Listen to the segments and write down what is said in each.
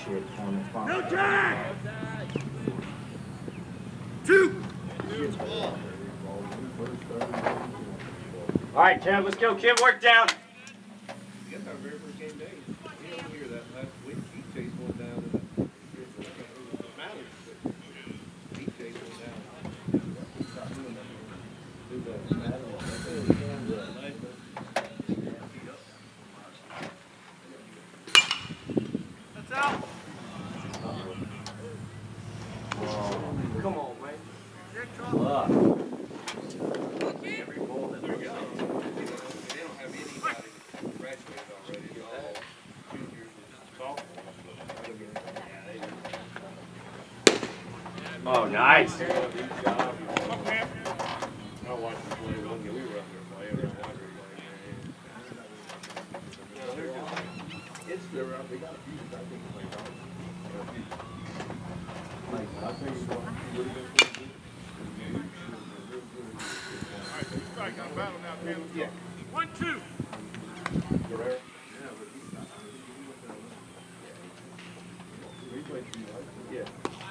No tag! 2! All right, Kev, let's go. Kev, work down. Guess our very first game day. He didn't hear that last week. He chased one down in the Mallard. He chased one down. That's out. Come on, man. Every ball that they got. They don't have anybody graduated already. They're all juniors and sophomores. Oh, nice. I watched them play one game. We were up there playing. It's their they got a few. I think it's like I think it's what would have been pretty good. All right, so strike on battle now, Caleb. Yeah. 1-2. Guerrero? Yeah.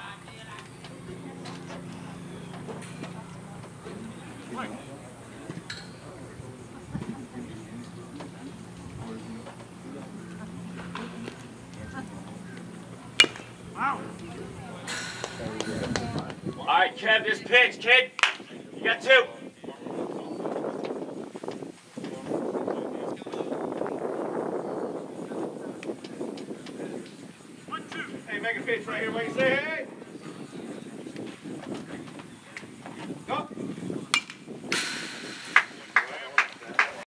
Wow. All right, Kev, this pitch, kid. You got 2. Hey, make a pitch right here. What you say? Hey!